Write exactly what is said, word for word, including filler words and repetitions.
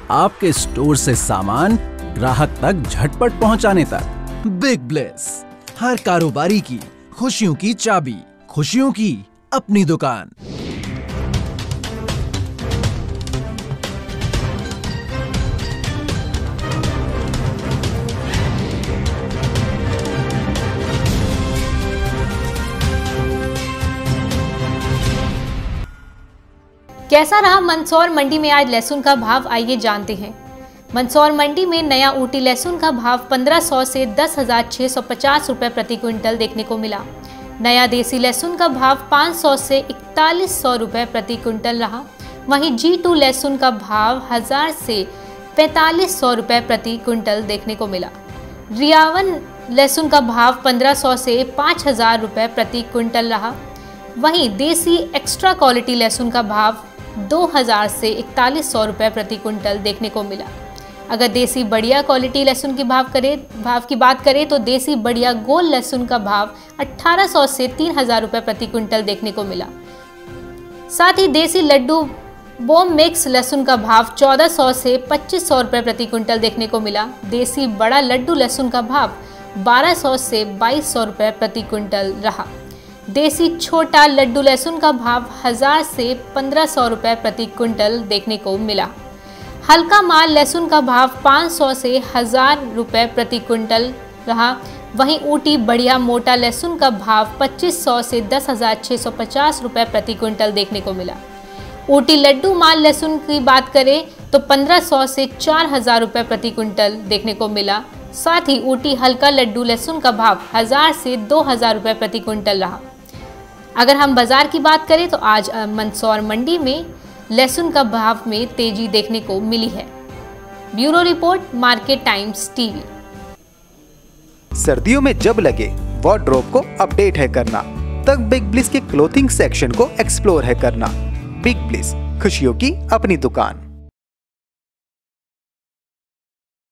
आपके स्टोर से सामान ग्राहक तक झटपट पहुंचाने तक। बिग ब्लिस, हर कारोबारी की खुशियों की चाबी, खुशियों की अपनी दुकान। कैसा रहा मंदसौर मंडी में आज लहसुन का भाव, आइए जानते हैं। मंदसौर मंडी में नया ऊटी लहसुन का भाव पंद्रह सौ से दस हजार छह सौ पचास रुपए प्रति क्विंटल देखने को मिला। नया देसी लहसुन का भाव पाँच सौ से इकतालीस सौ रुपए प्रति क्विंटल रहा। वहीं जी टू लहसुन का भाव हजार से पैंतालीस सौ रुपए प्रति क्विंटल देखने को मिला। रियावन लहसुन का भाव पंद्रह सौ से पाँच हजार रुपए प्रति क्विंटल रहा। वहीं देसी एक्स्ट्रा क्वालिटी लहसुन का भाव दो हज़ार से इकतालीस सौ रुपये प्रति क्विंटल देखने को मिला। अगर देसी बढ़िया क्वालिटी लहसुन की भाव करें भाव की बात करें तो देसी बढ़िया गोल लहसुन का भाव अठारह सौ से तीन हज़ार रुपये प्रति क्विंटल देखने को मिला। साथ ही देसी लड्डू बॉम मिक्स लहसुन का भाव चौदह सौ से पच्चीस सौ रुपये प्रति क्विंटल देखने को मिला। देसी बड़ा लड्डू लहसुन का भाव बारह सौ से बाईस सौ रुपये प्रति क्विंटल रहा। देसी छोटा लड्डू लहसुन का भाव हजार से पंद्रह सौ रुपये प्रति क्विंटल देखने को मिला। हल्का माल लहसुन का भाव पाँच सौ से हजार रुपये प्रति क्विंटल रहा। वहीं ऊटी बढ़िया मोटा लहसुन का भाव पच्चीस सौ से दस हजार छः सौ पचास रुपये प्रति क्विंटल देखने को मिला। ऊटी लड्डू माल लहसुन की बात करें तो पंद्रह सौ से चार हजार रुपये प्रति क्विंटल देखने को मिला। साथ ही ऊटी हल्का लड्डू लहसुन का भाव हजार से दो हजार रुपये प्रति क्विंटल रहा। अगर हम बाजार की बात करें तो आज मंदसौर मंडी में लहसुन का भाव में तेजी देखने को मिली है। Bureau report, Market Times TV. सर्दियों में जब लगे वार्डरोब को अपडेट है करना, तब बिग ब्लिस के क्लोथिंग सेक्शन को एक्सप्लोर है करना। बिग ब्लिस, खुशियों की अपनी दुकान।